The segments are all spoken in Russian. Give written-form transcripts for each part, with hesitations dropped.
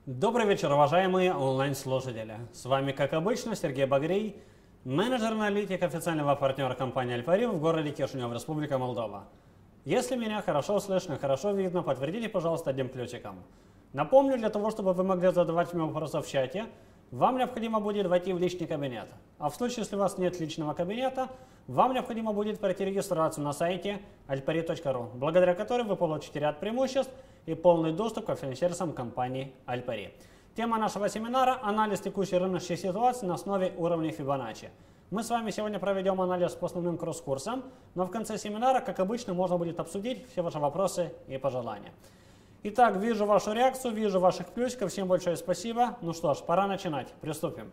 Добрый вечер, уважаемые онлайн-слушатели. С вами, как обычно, Сергей Багрий, менеджер-аналитик официального партнера компании Альпари в городе Кишинев, Республика Молдова. Если меня хорошо слышно, хорошо видно, подтвердите, пожалуйста, одним плюсиком. Напомню, для того, чтобы вы могли задавать мне вопросы в чате, вам необходимо будет войти в личный кабинет. А в случае, если у вас нет личного кабинета, вам необходимо будет пройти регистрацию на сайте alpari.ru, благодаря которой вы получите ряд преимуществ и полный доступ ко всем сервисам компании Альпари. Тема нашего семинара – анализ текущей рыночной ситуации на основе уровней Фибоначчи. Мы с вами сегодня проведем анализ по основным кросс-курсам, но в конце семинара, как обычно, можно будет обсудить все ваши вопросы и пожелания. Итак, вижу вашу реакцию, вижу ваших плюсиков. Всем большое спасибо. Ну что ж, пора начинать. Приступим.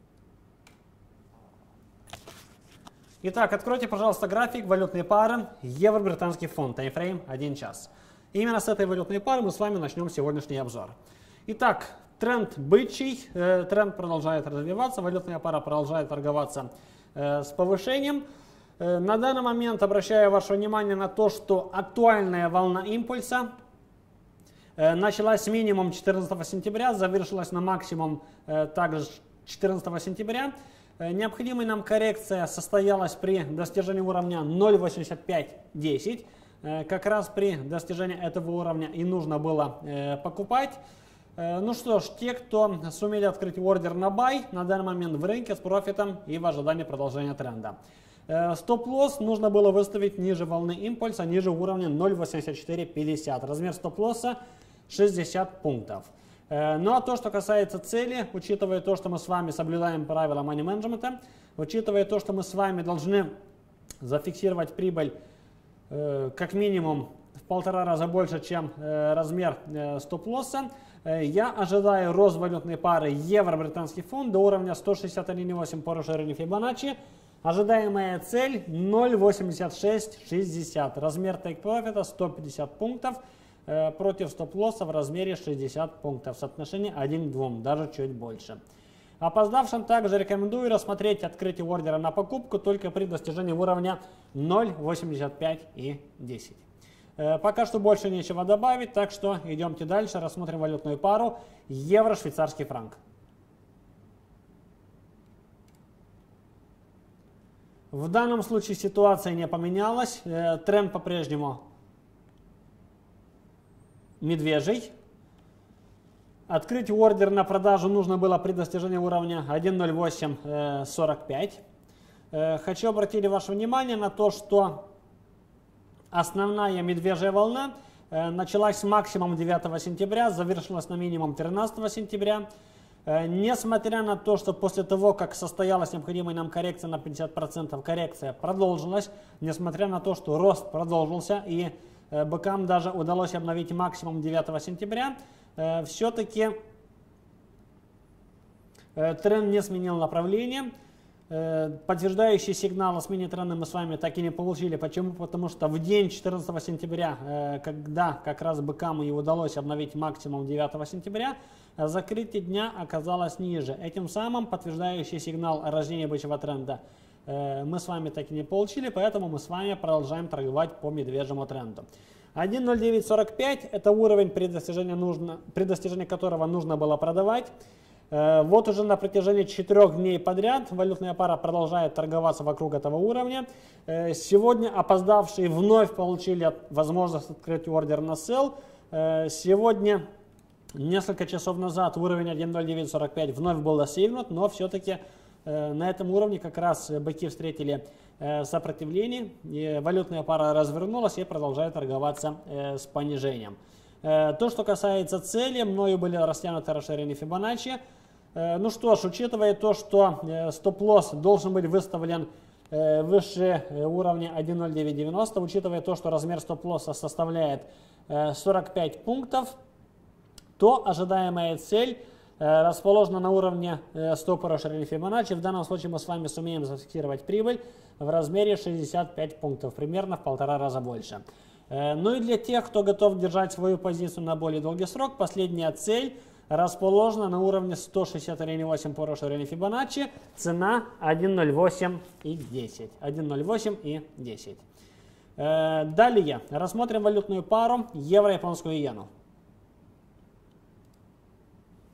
Итак, откройте, пожалуйста, график валютной пары евро-британский фунт, таймфрейм 1 час. Именно с этой валютной пары мы с вами начнем сегодняшний обзор. Итак, тренд бычий, тренд продолжает развиваться, валютная пара продолжает торговаться с повышением. На данный момент обращаю ваше внимание на то, что актуальная волна импульса началась с минимум 14 сентября, завершилась на максимум также 14 сентября. Необходимая нам коррекция состоялась при достижении уровня 0.8510. Как раз при достижении этого уровня и нужно было покупать. Ну что ж, те, кто сумели открыть ордер на бай, на данный момент в рынке с профитом и в ожидании продолжения тренда. Стоп-лосс нужно было выставить ниже волны импульса, ниже уровня 0.8450. Размер стоп-лосса 60 пунктов. Ну а то, что касается цели, учитывая то, что мы с вами соблюдаем правила money management, учитывая то, что мы с вами должны зафиксировать прибыль как минимум в 1,5 раза больше, чем размер стоп-лосса, я ожидаю рост валютной пары евро-британский фунт до уровня 161,8 по расширению Фибоначчи. Ожидаемая цель 0.8660. Размер тейк-профита 150 пунктов против стоп-лосса в размере 60 пунктов. Соотношение 1 к 2, даже чуть больше. Опоздавшим также рекомендую рассмотреть открытие ордера на покупку только при достижении уровня 0.8510. Пока что больше нечего добавить, так что идемте дальше, рассмотрим валютную пару евро-швейцарский франк. В данном случае ситуация не поменялась, тренд по-прежнему медвежий. Открыть ордер на продажу нужно было при достижении уровня 1.0845. Хочу обратить ваше внимание на то, что основная медвежья волна началась с максимум 9 сентября, завершилась на минимум 13 сентября. Несмотря на то, что после того, как состоялась необходимая нам коррекция на 50%, коррекция продолжилась, несмотря на то, что рост продолжился и быкам даже удалось обновить максимум 9 сентября, все-таки тренд не сменил направление. Подтверждающий сигнал о смене тренда мы с вами так и не получили. Почему? Потому что в день 14 сентября, когда как раз быкам и удалось обновить максимум 9 сентября, закрытие дня оказалось ниже. Этим самым подтверждающий сигнал о рождении бычьего тренда мы с вами так и не получили, поэтому мы с вами продолжаем торговать по медвежьему тренду. 1.0945 это уровень, при достижении которого нужно было продавать. Вот уже на протяжении 4 дней подряд валютная пара продолжает торговаться вокруг этого уровня. Сегодня опоздавшие вновь получили возможность открыть ордер на sell. Сегодня, несколько часов назад, уровень 1.0945 вновь был достигнут, но все-таки на этом уровне как раз быки встретили сопротивление. И валютная пара развернулась и продолжает торговаться с понижением. То, что касается цели, мною были растянуты расширения Фибоначчи. Ну что ж, учитывая то, что стоп-лосс должен быть выставлен выше уровня 1.0990, учитывая то, что размер стоп-лосса составляет 45 пунктов, то ожидаемая цель расположена на уровне стопа расширения Фибоначчи. В данном случае мы с вами сумеем зафиксировать прибыль в размере 65 пунктов, примерно в 1,5 раза больше. Ну и для тех, кто готов держать свою позицию на более долгий срок, последняя цель расположена на уровне 161,8 по расширению Фибоначчи, цена 1.08 и 10. 1.08 и 10. Далее рассмотрим валютную пару евро-японскую иену.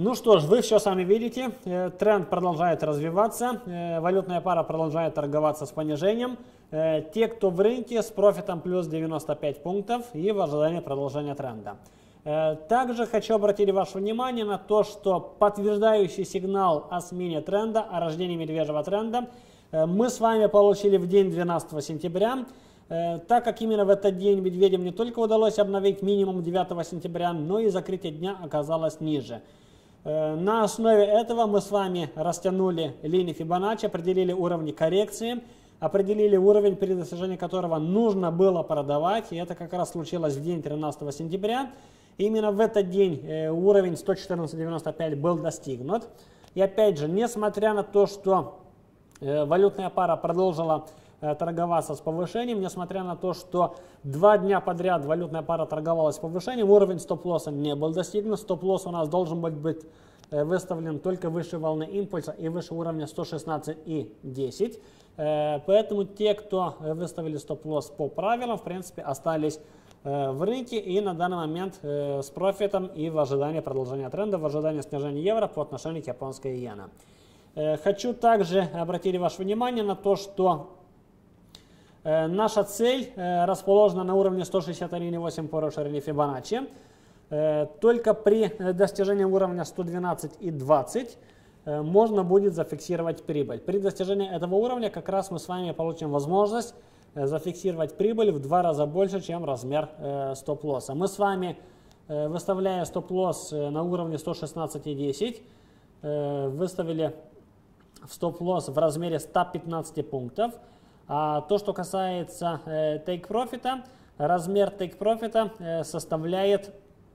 Ну что ж, вы все сами видите, тренд продолжает развиваться, валютная пара продолжает торговаться с понижением. Те, кто в рынке, с профитом плюс 95 пунктов и в ожидании продолжения тренда. Также хочу обратить ваше внимание на то, что подтверждающий сигнал о смене тренда, о рождении медвежьего тренда мы с вами получили в день 12 сентября. Так как именно в этот день медведям не только удалось обновить минимум 9 сентября, но и закрытие дня оказалось ниже. На основе этого мы с вами растянули линии Фибоначчи, определили уровни коррекции, определили уровень, при достижении которого нужно было продавать, и это как раз случилось в день 13 сентября. Именно в этот день уровень 114.95 был достигнут. И опять же, несмотря на то, что валютная пара продолжила торговаться с повышением, несмотря на то, что 2 дня подряд валютная пара торговалась с повышением, уровень стоп-лосса не был достигнут. Стоп-лосс у нас должен быть выставлен только выше волны импульса и выше уровня 116,10. Поэтому те, кто выставили стоп-лосс по правилам, в принципе, остались в рынке и на данный момент с профитом и в ожидании продолжения тренда, в ожидании снижения евро по отношению к японской иене. Хочу также обратить ваше внимание на то, что наша цель расположена на уровне 161,8 по ширине Фибоначчи. Только при достижении уровня 112,20 можно будет зафиксировать прибыль. При достижении этого уровня как раз мы с вами получим возможность зафиксировать прибыль в 2 раза больше, чем размер стоп-лосса. Мы с вами, выставляя стоп-лосс на уровне 116,10, выставили стоп-лосс в размере 115 пунктов. А то, что касается take-профита, размер take-профита составляет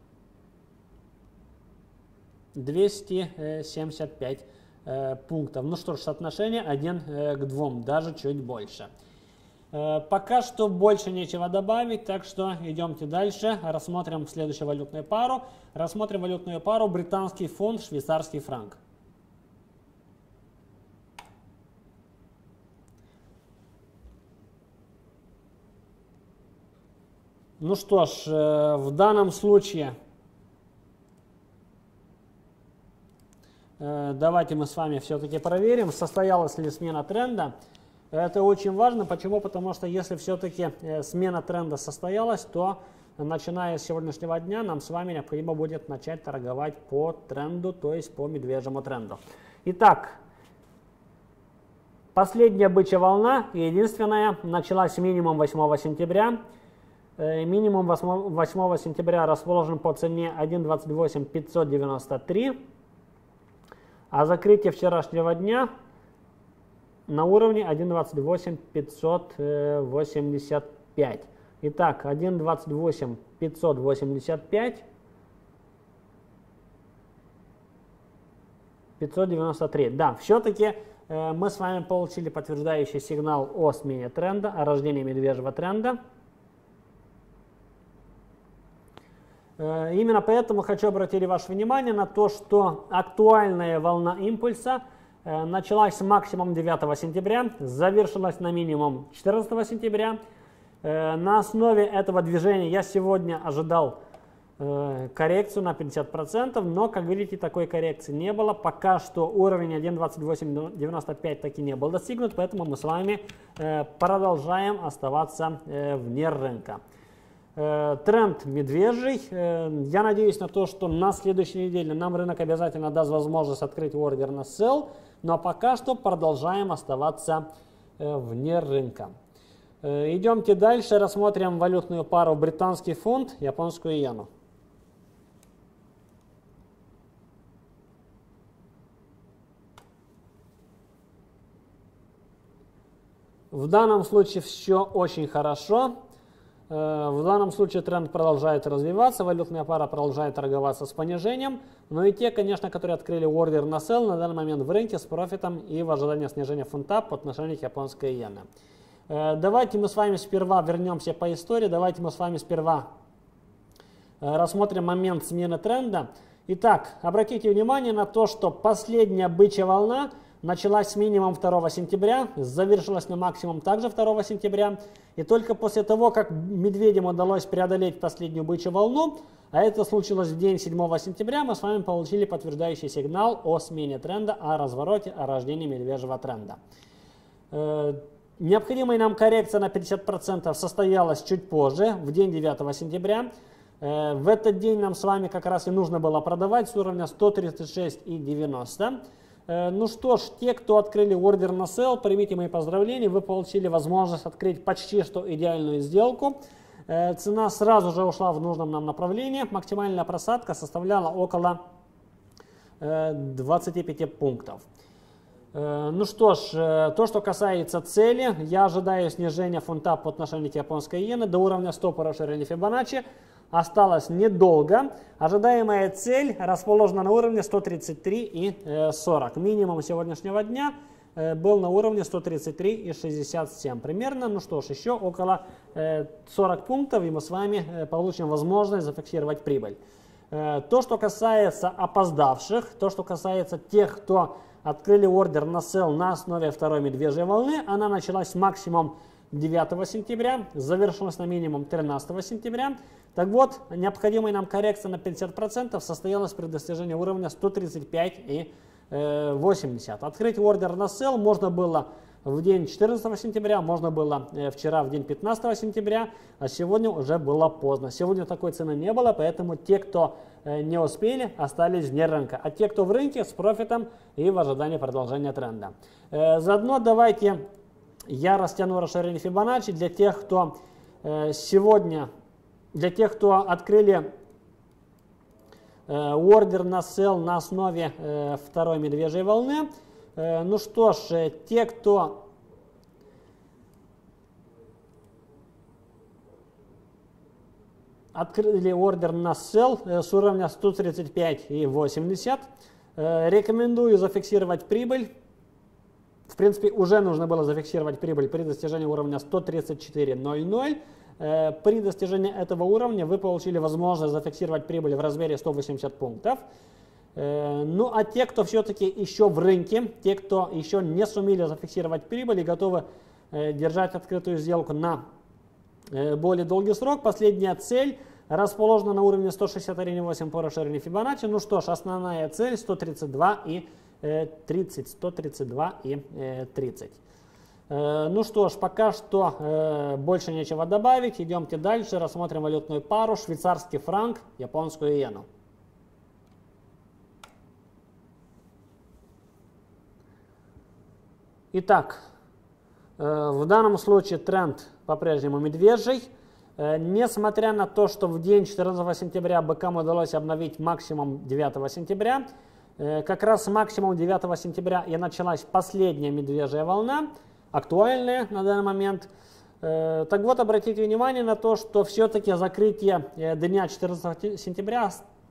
275 пунктов. Ну что ж, соотношение 1 к 2, даже чуть больше. Пока что больше нечего добавить, так что идемте дальше. Рассмотрим следующую валютную пару. Рассмотрим валютную пару британский фунт, швейцарский франк. Ну что ж, в данном случае давайте мы с вами все-таки проверим, состоялась ли смена тренда. Это очень важно. Почему? Потому что если все-таки смена тренда состоялась, то начиная с сегодняшнего дня нам с вами необходимо будет начать торговать по тренду, то есть по медвежьему тренду. Итак, последняя бычья волна, единственная, началась минимум 8 сентября. Минимум 8 сентября расположен по цене 1.28.593, а закрытие вчерашнего дня на уровне 1.28.585. Итак, 1.28.585, 593. Да, все-таки мы с вами получили подтверждающий сигнал о смене тренда, о рождении медвежьего тренда. Именно поэтому хочу обратить ваше внимание на то, что актуальная волна импульса началась с максимум 9 сентября, завершилась на минимум 14 сентября. На основе этого движения я сегодня ожидал коррекцию на 50%, но, как видите, такой коррекции не было. Пока что уровень 1.2895 таки не был достигнут, поэтому мы с вами продолжаем оставаться вне рынка. Тренд медвежий. Я надеюсь на то, что на следующей неделе нам рынок обязательно даст возможность открыть ордер на sell, но пока что продолжаем оставаться вне рынка. Идемте дальше, рассмотрим валютную пару британский фунт, японскую иену. В данном случае все очень хорошо. В данном случае тренд продолжает развиваться, валютная пара продолжает торговаться с понижением. Но и те, конечно, которые открыли ордер на sell, на данный момент в рынке с профитом и в ожидании снижения фунта по отношению к японской иене. Давайте мы с вами сперва вернемся по истории, давайте мы с вами сперва рассмотрим момент смены тренда. Итак, обратите внимание на то, что последняя бычья волна началась с минимум 2 сентября, завершилась на максимум также 2 сентября. И только после того, как медведям удалось преодолеть последнюю бычью волну, а это случилось в день 7 сентября, мы с вами получили подтверждающий сигнал о смене тренда, о развороте, о рождении медвежьего тренда. Необходимая нам коррекция на 50% состоялась чуть позже, в день 9 сентября. В этот день нам с вами как раз и нужно было продавать с уровня 136,90. Ну что ж, те, кто открыли ордер на sell, примите мои поздравления, вы получили возможность открыть почти что идеальную сделку. Цена сразу же ушла в нужном нам направлении, максимальная просадка составляла около 25 пунктов. Ну что ж, то, что касается цели, я ожидаю снижения фунта по отношению к японской иене до уровня 100 по расширению Фибоначчи. Осталось недолго. Ожидаемая цель расположена на уровне 133,40. Минимум сегодняшнего дня был на уровне 133,67 примерно. Ну что ж, еще около 40 пунктов, и мы с вами получим возможность зафиксировать прибыль. То, что касается опоздавших, то, что касается тех, кто открыли ордер на sell на основе второй медвежьей волны, она началась максимум 9 сентября, завершилась на минимум 13 сентября. Так вот, необходимая нам коррекция на 50% состоялась при достижении уровня 135,80. Открыть ордер на sell можно было в день 14 сентября, можно было вчера в день 15 сентября, а сегодня уже было поздно. Сегодня такой цены не было, поэтому те, кто не успели, остались вне рынка. А те, кто в рынке, с профитом и в ожидании продолжения тренда. Заодно давайте я растяну расширение Фибоначчи для тех, кто сегодня, для тех, кто открыли ордер на sell на основе второй медвежьей волны. Ну что ж, те, кто открыли ордер на sell с уровня 135,80, рекомендую зафиксировать прибыль. В принципе, уже нужно было зафиксировать прибыль при достижении уровня 134,00. При достижении этого уровня вы получили возможность зафиксировать прибыль в размере 180 пунктов. Ну а те, кто все-таки еще в рынке, те, кто еще не сумели зафиксировать прибыль и готовы держать открытую сделку на более долгий срок, последняя цель расположена на уровне 161,8 по расширению Фибоначчи. Ну что ж, основная цель 132,30. Ну что ж, пока что больше нечего добавить. Идемте дальше, рассмотрим валютную пару швейцарский франк, японскую иену. Итак, в данном случае тренд по-прежнему медвежий. Несмотря на то, что в день 14 сентября быкам удалось обновить максимум 9 сентября, как раз с максимум 9 сентября и началась последняя медвежья волна, актуальная на данный момент. Так вот, обратите внимание на то, что все-таки закрытие дня 14 сентября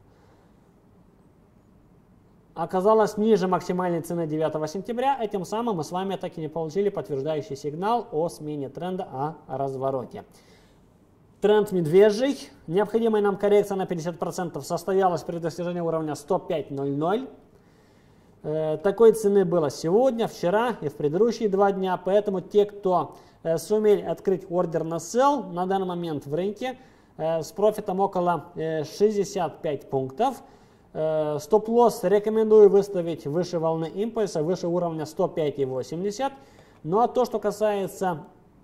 оказалась ниже максимальной цены 9 сентября. Этим самым мы с вами так и не получили подтверждающий сигнал о смене тренда, о развороте. Тренд медвежий. Необходимая нам коррекция на 50% состоялась при достижении уровня 105,00. Такой цены было сегодня, вчера и в предыдущие 2 дня. Поэтому те, кто сумели открыть ордер на sell на данный момент в рынке с профитом около 65 пунктов, стоп-лосс рекомендую выставить выше волны импульса, выше уровня 105,80. Ну а то, что касается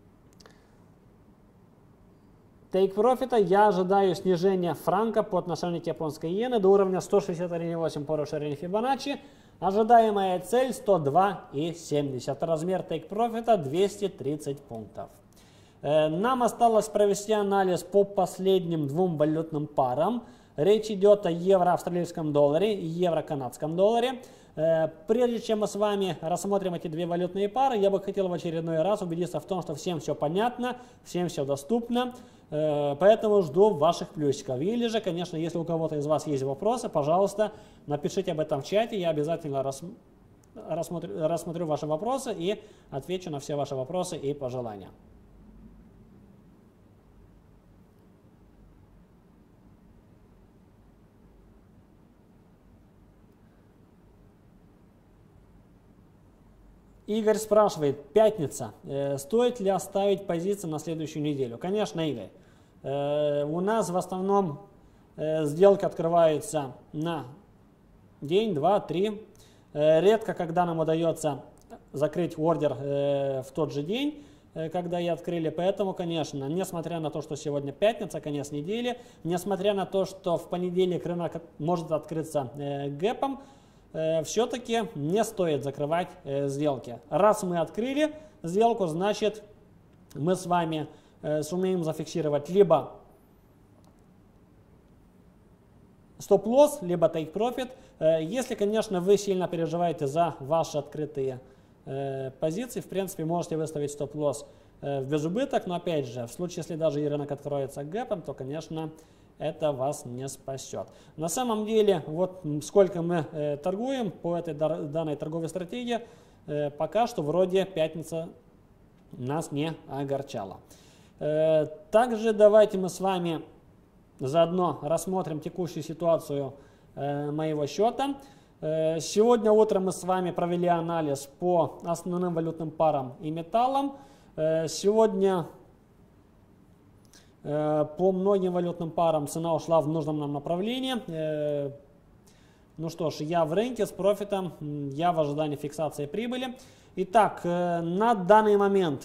тейк-профита, я ожидаю снижения франка по отношению к японской иене до уровня 161,8 по расширению Фибоначчи. Ожидаемая цель 102,70. Размер тейк-профита 230 пунктов. Нам осталось провести анализ по последним 2 валютным парам. Речь идет о евро-австралийском долларе и евро-канадском долларе. Прежде чем мы с вами рассмотрим эти 2 валютные пары, я бы хотел в очередной раз убедиться в том, что всем все понятно, всем все доступно. Поэтому жду ваших плюсиков. Или же, конечно, если у кого-то из вас есть вопросы, пожалуйста, напишите об этом в чате. Я обязательно рассмотрю ваши вопросы и отвечу на все ваши вопросы и пожелания. Игорь спрашивает, пятница, стоит ли оставить позиции на следующую неделю? Конечно, Игорь. У нас в основном сделки открываются на день, два, три. Редко, когда нам удается закрыть ордер в тот же день, когда и открыли. Поэтому, конечно, несмотря на то, что сегодня пятница, конец недели, несмотря на то, что в понедельник рынок может открыться гэпом, все-таки не стоит закрывать сделки. Раз мы открыли сделку, значит мы с вами сумеем зафиксировать либо стоп-лосс, либо take-profit. Если, конечно, вы сильно переживаете за ваши открытые позиции, в принципе, можете выставить стоп-лосс в безубыток, но опять же, в случае, если даже и рынок откроется гэпом, то, конечно, это вас не спасет. На самом деле, вот сколько мы торгуем по этой данной торговой стратегии, пока что вроде пятница нас не огорчала. Также давайте мы с вами заодно рассмотрим текущую ситуацию моего счета. Сегодня утром мы с вами провели анализ по основным валютным парам и металлам. Сегодня по многим валютным парам цена ушла в нужном нам направлении. Ну что ж, я в рынке с профитом, я в ожидании фиксации прибыли. Итак, на данный момент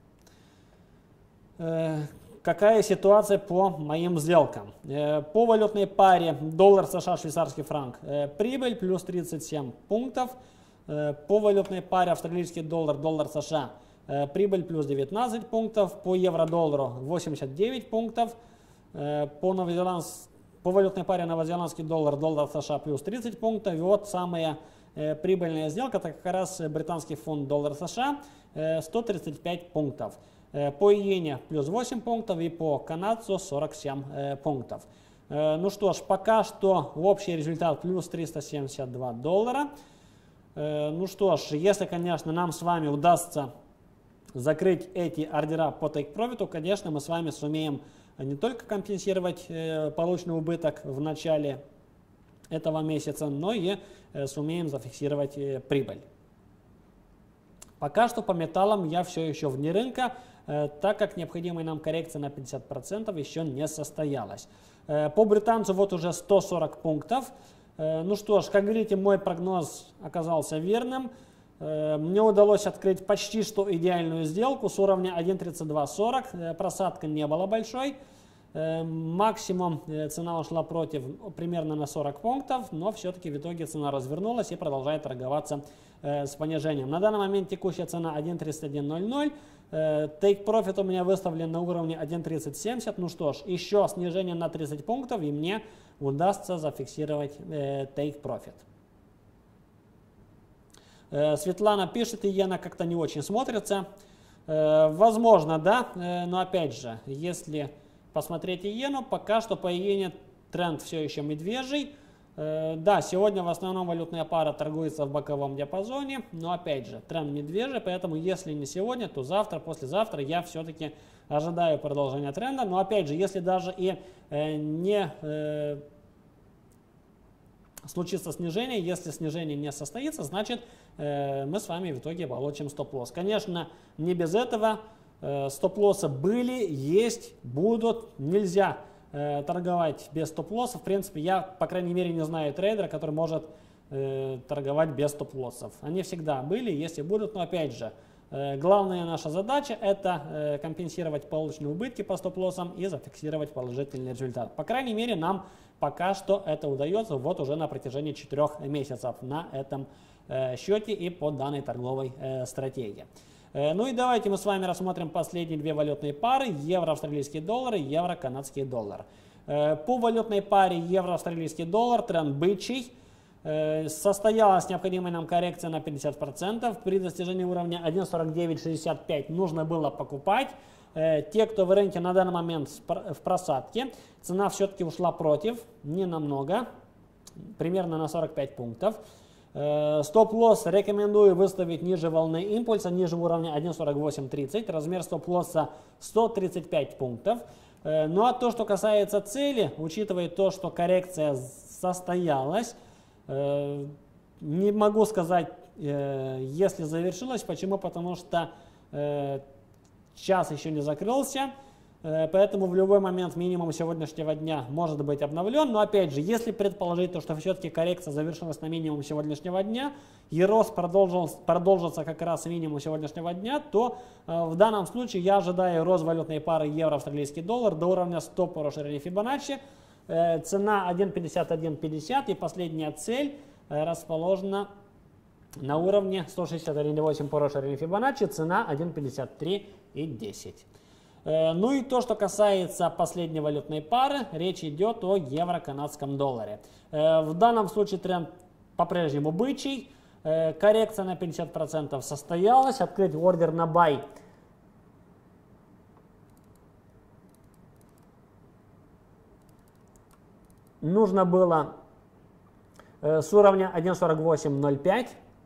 какая ситуация по моим сделкам? По валютной паре доллар США, швейцарский франк, прибыль плюс 37 пунктов. По валютной паре австралийский доллар, доллар США, прибыль плюс 19 пунктов. По евро-доллару 89 пунктов. По валютной паре новозеландский доллар, доллар США плюс 30 пунктов. И вот самая прибыльная сделка, это как раз британский фунт, доллар США, 135 пунктов. По иене плюс 8 пунктов и по канадцу 47 пунктов. Ну что ж, пока что общий результат плюс 372 доллара. Ну что ж, если, конечно, нам с вами удастся закрыть эти ордера по take-profit, конечно, мы с вами сумеем не только компенсировать полученный убыток в начале этого месяца, но и сумеем зафиксировать прибыль. Пока что по металлам я все еще вне рынка, так как необходимая нам коррекция на 50% еще не состоялась. По британцу вот уже 140 пунктов. Ну что ж, как видите, мой прогноз оказался верным. Мне удалось открыть почти что идеальную сделку с уровня 1.3240. Просадка не была большой. Максимум цена ушла против примерно на 40 пунктов, но все-таки в итоге цена развернулась и продолжает торговаться с понижением. На данный момент текущая цена 1.3100. Take Profit у меня выставлен на уровне 1.3070. Ну что ж, еще снижение на 30 пунктов и мне удастся зафиксировать Take Profit. Светлана пишет, иена как-то не очень смотрится. Возможно, да, но опять же, если посмотреть иену, пока что по иене тренд все еще медвежий. Да, сегодня в основном валютная пара торгуется в боковом диапазоне, но опять же, тренд медвежий, поэтому если не сегодня, то завтра, послезавтра я все-таки ожидаю продолжения тренда. Но опять же, если даже и не случится снижение, если снижение не состоится, значит мы с вами в итоге получим стоп-лосс. Конечно, не без этого. Стоп-лоссы были, есть, будут, нельзя торговать без стоп-лоссов. В принципе, я, по крайней мере, не знаю трейдера, который может торговать без стоп-лоссов. Они всегда были, есть и будут, но опять же, главная наша задача это компенсировать полученные убытки по стоп-лоссам и зафиксировать положительный результат. По крайней мере, нам пока что это удается вот уже на протяжении 4 месяцев на этом счете и по данной торговой стратегии. Ну и давайте мы с вами рассмотрим последние две валютные пары: евро-австралийский доллар и евро-канадский доллар. По валютной паре евро-австралийский доллар тренд бычий. Состоялась необходимая нам коррекция на 50%. При достижении уровня 1.4965 нужно было покупать. Те, кто в рынке на данный момент в просадке, цена все-таки ушла против, не намного, примерно на 45 пунктов. Стоп-лосс рекомендую выставить ниже волны импульса, ниже уровня 1.4830, размер стоп-лосса 135 пунктов. Ну а то, что касается цели, учитывая то, что коррекция состоялась, не могу сказать если завершилась. Почему? Потому что час еще не закрылся. Поэтому в любой момент минимум сегодняшнего дня может быть обновлен. Но опять же, если предположить, то, что все-таки коррекция завершилась на минимум сегодняшнего дня, и рост продолжится как раз минимум сегодняшнего дня, то в данном случае я ожидаю рост валютной пары евро-австралийский доллар до уровня 100 по расширению Фибоначчи. Цена 1.5150 и последняя цель расположена на уровне 161.8 по расширению Фибоначчи, цена 1.5310. Ну и то, что касается последней валютной пары, речь идет о евро-канадском долларе. В данном случае тренд по-прежнему бычий, коррекция на 50% состоялась, открыть ордер на бай нужно было с уровня 1.4805.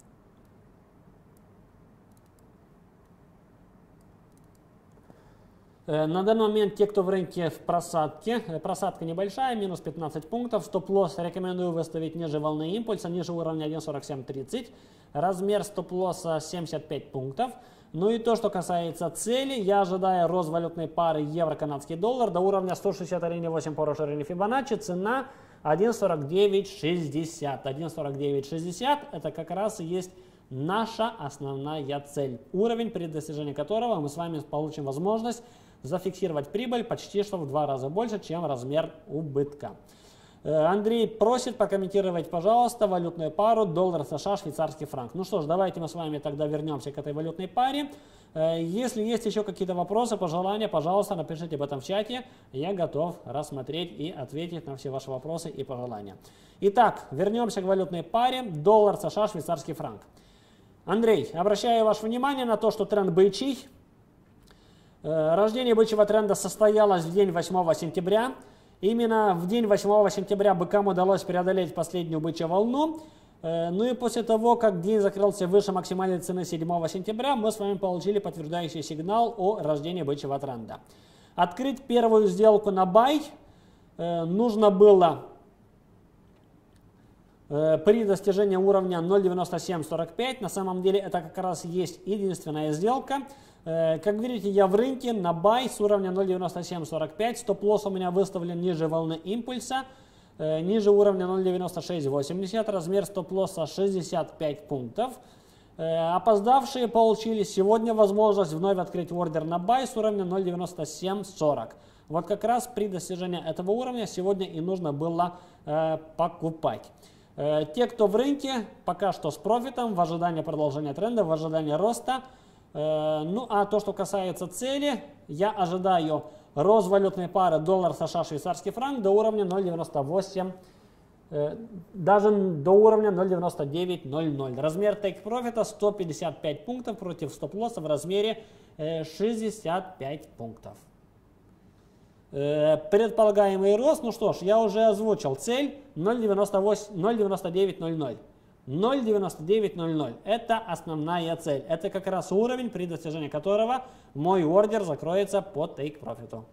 На данный момент те, кто в рынке в просадке, просадка небольшая, минус 15 пунктов, стоп-лосс рекомендую выставить ниже волны импульса, ниже уровня 1.4730, размер стоп-лосса 75 пунктов. Ну и то, что касается цели, я ожидаю рост валютной пары евро-канадский доллар до уровня 161.8 по расширению Фибоначчи, цена 1.4960. 1.4960 это как раз и есть наша основная цель, уровень, при достижении которого мы с вами получим возможность зафиксировать прибыль почти что в 2 раза больше, чем размер убытка. Андрей просит прокомментировать, пожалуйста, валютную пару доллар США, швейцарский франк. Ну что ж, давайте мы с вами тогда вернемся к этой валютной паре. Если есть еще какие-то вопросы, пожелания, пожалуйста, напишите об этом в чате. Я готов рассмотреть и ответить на все ваши вопросы и пожелания. Итак, вернемся к валютной паре доллар США, швейцарский франк. Андрей, обращаю ваше внимание на то, что тренд бычий. Рождение бычьего тренда состоялось в день 8 сентября. Именно в день 8 сентября быкам удалось преодолеть последнюю бычью волну. Ну и после того, как день закрылся выше максимальной цены 7 сентября, мы с вами получили подтверждающий сигнал о рождении бычьего тренда. Открыть первую сделку на бай нужно было при достижении уровня 0.9745. На самом деле это как раз есть единственная сделка. Как видите, я в рынке на бай с уровня 0.9745. Стоп-лосс у меня выставлен ниже волны импульса, ниже уровня 0.9680. Размер стоп-лосса 65 пунктов. Опоздавшие получили сегодня возможность вновь открыть ордер на бай с уровня 0.9740. Вот как раз при достижении этого уровня сегодня и нужно было покупать. Те, кто в рынке, пока что с профитом, в ожидании продолжения тренда, в ожидании роста. Ну а то, что касается цели, я ожидаю рост валютной пары доллар США, швейцарский франк до уровня 0.98, даже до уровня 0.9900. Размер take профита 155 пунктов против стоп-лосса в размере 65 пунктов. Предполагаемый рост, ну что ж, я уже озвучил цель 0.9900. 0.9900 это основная цель. Это как раз уровень, при достижении которого мой ордер закроется по take профиту.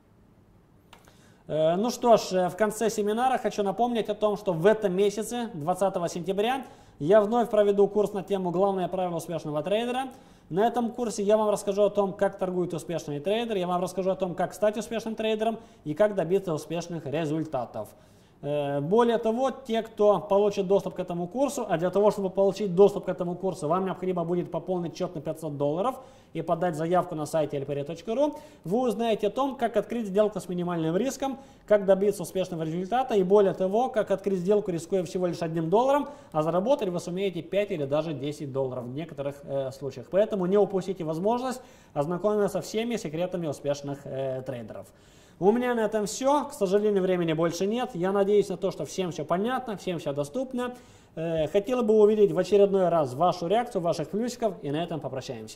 Ну что ж, в конце семинара хочу напомнить о том, что в этом месяце, 20 сентября, я вновь проведу курс на тему «Главное правило успешного трейдера». На этом курсе я вам расскажу о том, как торгует успешный трейдер, я вам расскажу о том, как стать успешным трейдером и как добиться успешных результатов. Более того, те, кто получит доступ к этому курсу, а для того, чтобы получить доступ к этому курсу, вам необходимо будет пополнить счет на $500 и подать заявку на сайте lpret.ru, вы узнаете о том, как открыть сделку с минимальным риском, как добиться успешного результата и более того, как открыть сделку, рискуя всего лишь $1, а заработать вы сумеете 5 или даже $10 в некоторых случаях. Поэтому не упустите возможность ознакомиться со всеми секретами успешных трейдеров. У меня на этом все. К сожалению, времени больше нет. Я надеюсь на то, что всем все понятно, всем все доступно. Хотела бы увидеть в очередной раз вашу реакцию, ваших плюсиков, и на этом попрощаемся.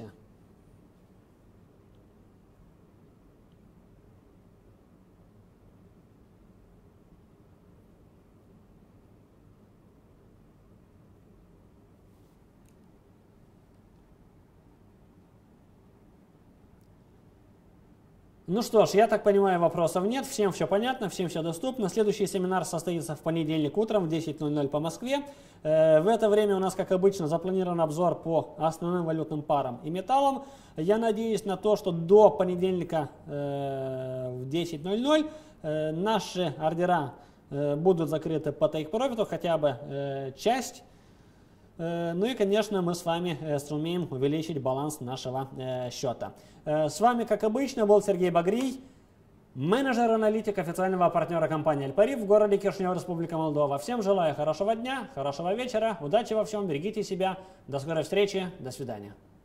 Ну что ж, я так понимаю, вопросов нет, всем все понятно, всем все доступно. Следующий семинар состоится в понедельник утром в 10:00 по Москве. В это время у нас, как обычно, запланирован обзор по основным валютным парам и металлам. Я надеюсь на то, что до понедельника в 10:00 наши ордера будут закрыты по тейк-профиту, хотя бы часть. Ну и, конечно, мы с вами сумеем увеличить баланс нашего счета. С вами, как обычно, был Сергей Багрий, менеджер-аналитик официального партнера компании Альпариб в городе Кишинев, Республика Молдова. Всем желаю хорошего дня, хорошего вечера, удачи во всем, берегите себя. До скорой встречи, до свидания.